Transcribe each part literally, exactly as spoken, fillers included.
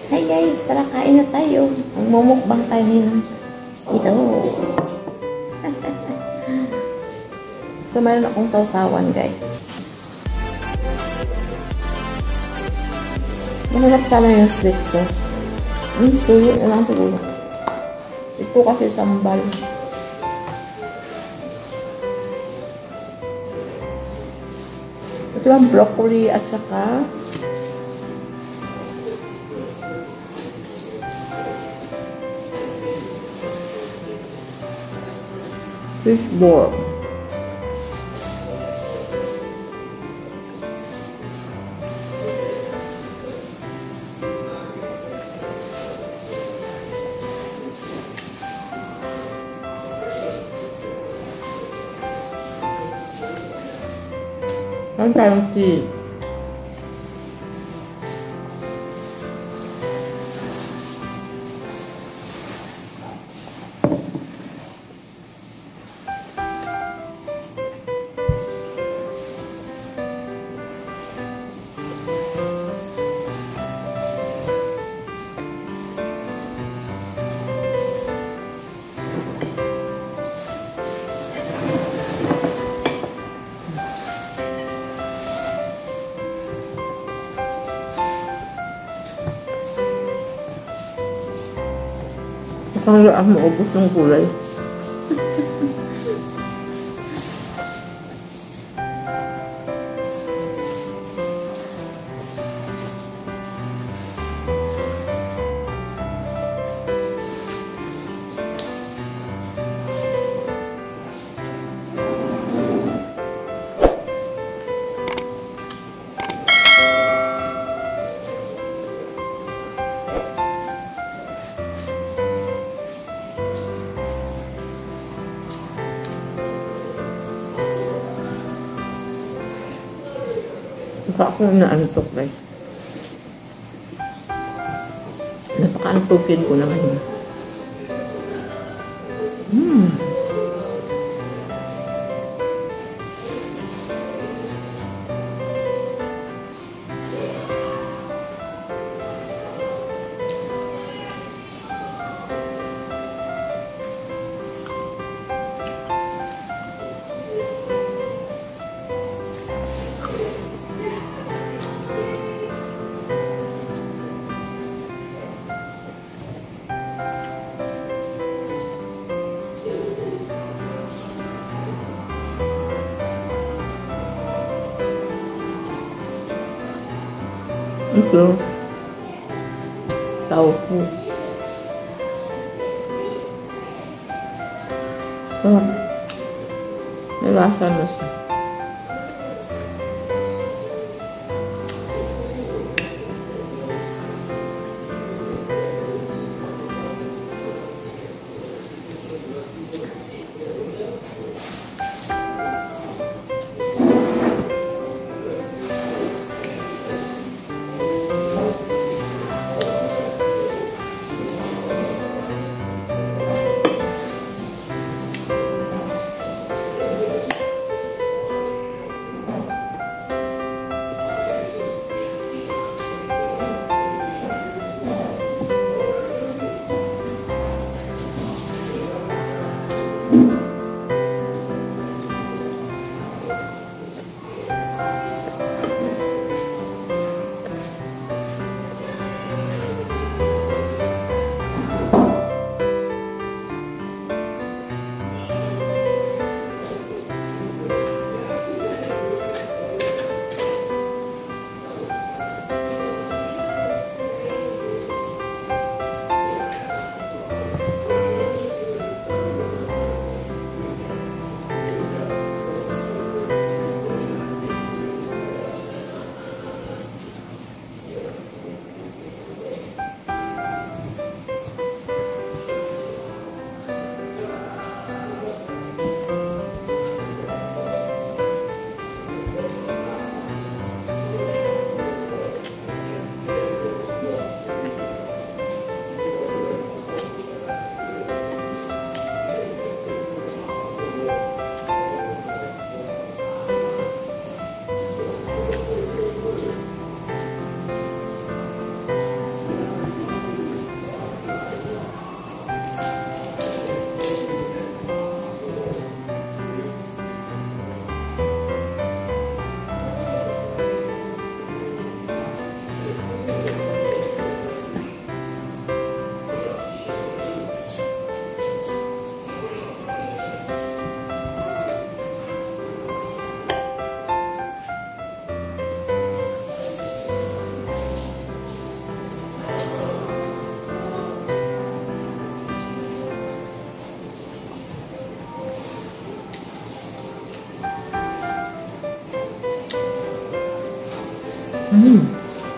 Hi guys, tara kain na tayo. Magmumukbang tayo ngayon. Ito. So, mayroon akong sausawan guys. Mahirap sana yung sweet sauce. Hmm, tuyo na lang siguro. Ito kasi sambal. Ito ang broccoli at saka fish ball. Ang tayong tea. Hanggang ako maubos ng gulay. Baka ako naantok guys. Napaka-antokin ko na ngayon. Hmm. Ito, tofu. Oh, may lasa na siya. 음.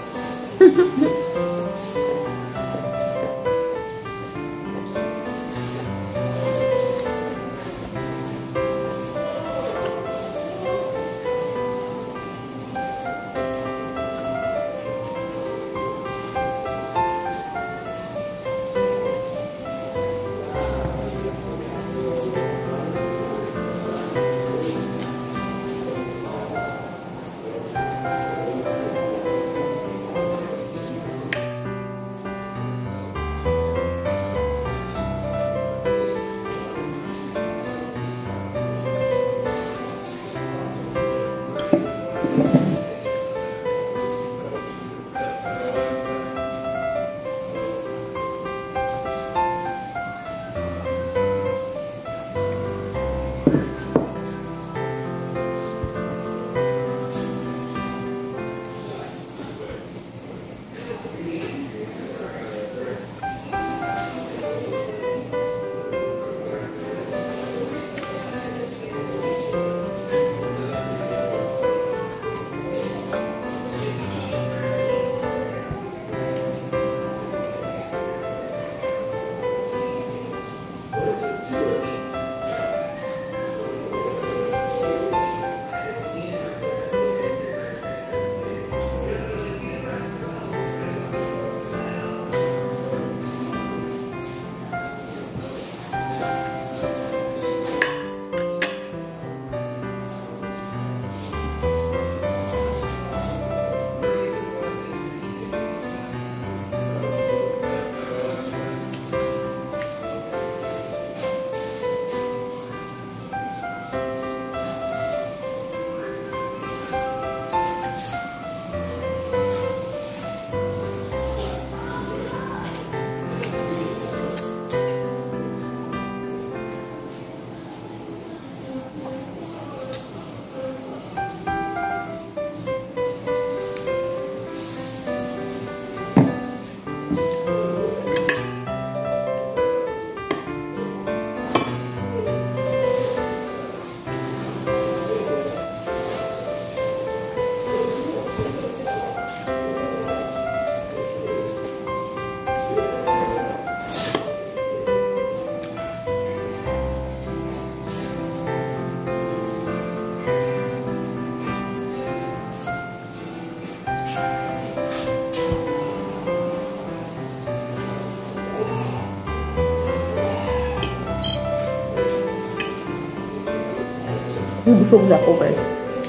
Busog na ako guys.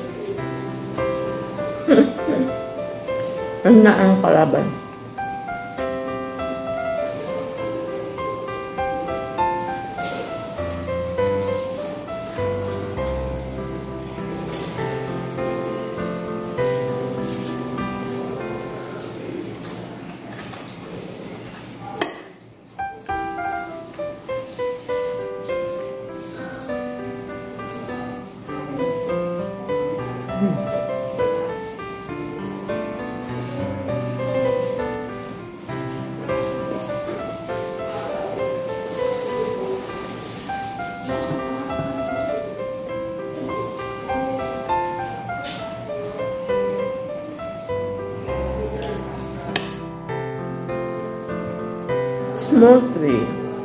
Ano na ang kalaban? Small tree.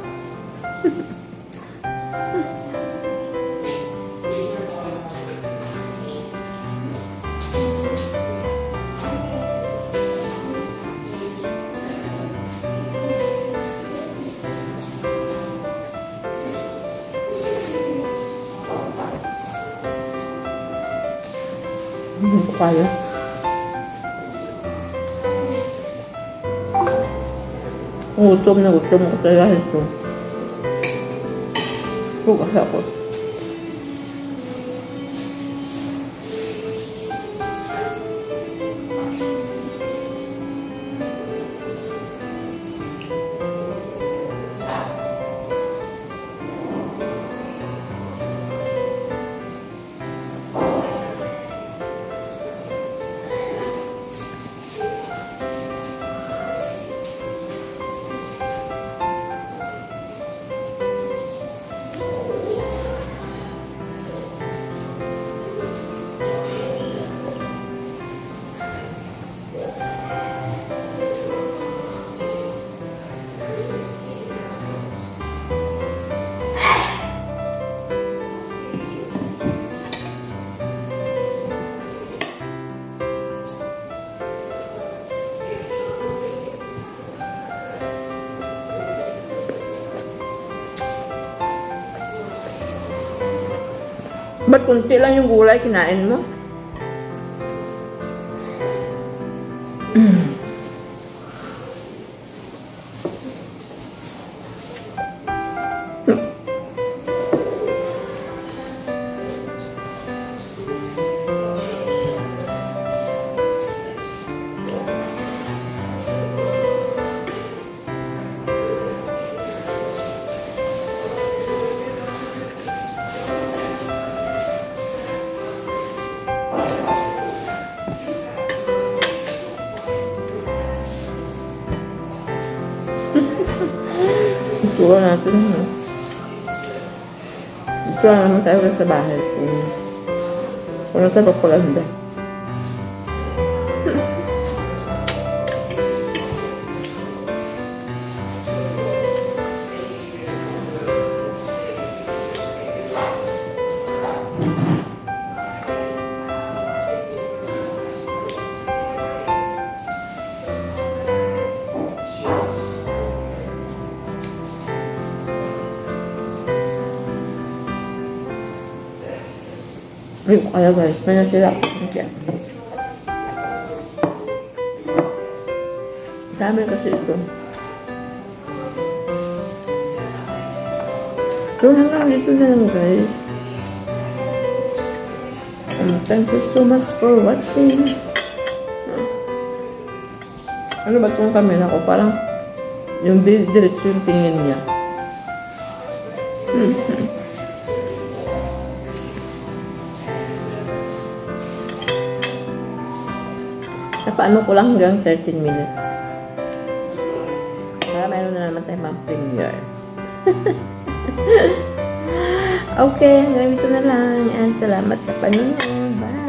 Hindi ko kaya. Gutom na gutom ko talaga ito. Bukas ako. Ba't kunti lang yung gulay kinain mo? Ituwa natin, no? Ituwa naman tayo sa bahay. Kung, kung nasa pagpaganda. Ay, kaya guys, may natira. Okay. Dami kasi ito. So, hanggang dito na lang guys. Um, thank you so much for watching. Ano ba itong camera ko? Parang yung diretso yung tingin niya. Hmm. Paano ko lang hanggang thirteen minutes. Para mayroon na naman tayo mag-premiere. Okay, hanggang dito na lang. And salamat sa panonood. Bye!